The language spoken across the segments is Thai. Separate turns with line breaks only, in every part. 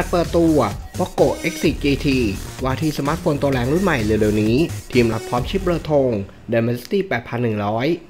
จเปิดตัว Poco X4 GT ว่าที่สมาร์ทโฟนตัวแรงรุ่นใหม่เร็วๆนี้ทีมรับพร้อมชิปเบอร์ธง Dimensity 8100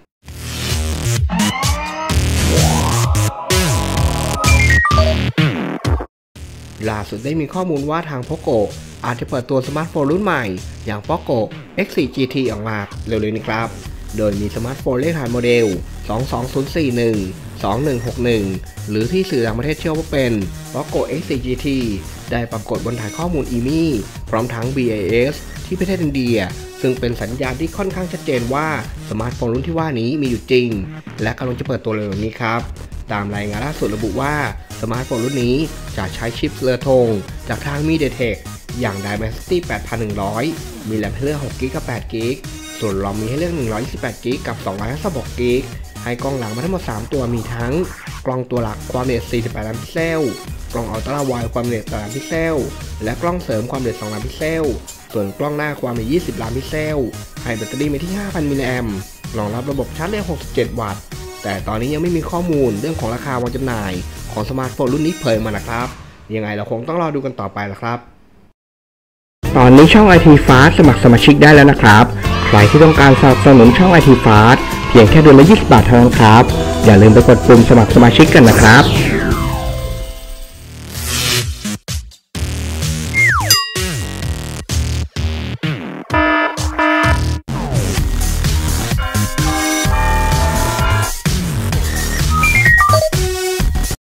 ล่าสุดได้มีข้อมูลว่าทาง Poco อาจจะเปิดตัวสมาร์ทโฟนรุ่นใหม่อย่าง Poco X4 GT ออกมาเร็วๆนี้ครับโดยมีสมาร์ทโฟนเลขฐานโมเดล 22041 2161 หรือที่สื่อต่างประเทศเชื่อว่าเป็น Poco X4 GT ได้ปรากฏบนฐานข้อมูล IMEI พร้อมทั้ง BIS ที่ประเทศอินเดียซึ่งเป็นสัญญาณที่ค่อนข้างชัดเจนว่าสมาร์ทโฟนรุ่นที่ว่านี้มีอยู่จริงและกำลังจะเปิดตัวเร็วๆนี้ครับตามรายงานล่าสุดระบุว่าสมาร์ทโฟนรุ่นนี้จะใช้ชิปเรือธงจากทาง MediaTek อย่าง Dimensity 8100 มีแรมให้เลือก6 GB กับ8 GB ส่วนรอมมีให้เลือก128 GB กับ256 GB ให้กล้องหลังมาทั้งหมด3ตัวมีทั้งกล้องตัวหลักความละเอียด48 ล้านพิกเซลกล้องอัลตร้าไวด์ความละเอียด8 ล้านพิกเซลและกล้องเสริมความละเอียด2 ล้านพิกเซลส่วนกล้องหน้าความละเอียด20 ล้านพิกเซลให้แบตเตอรี่มาที่ 5,000 มิลลิแอมป์รองรับระบบชาร์จเร็ว67 วัตต์แต่ตอนนี้ยังไม่มีข้อมูลเรื่องของราคาวางจำหน่ายของสมาร์ทโฟนรุ่นนี้เผยมานะครับยังไงเราคงต้องรอดูกันต่อไปละครับตอนนี้ช่อง IT Fast สมัครสมาชิกได้แล้วนะครับใครที่ต้องการสนับสนุนช่อง IT Fast เพียงแค่เดือนละ20 บาทเท่านั้นครับอย่าลืมไปกดปุ่มสมัครสมาชิกกันนะครับ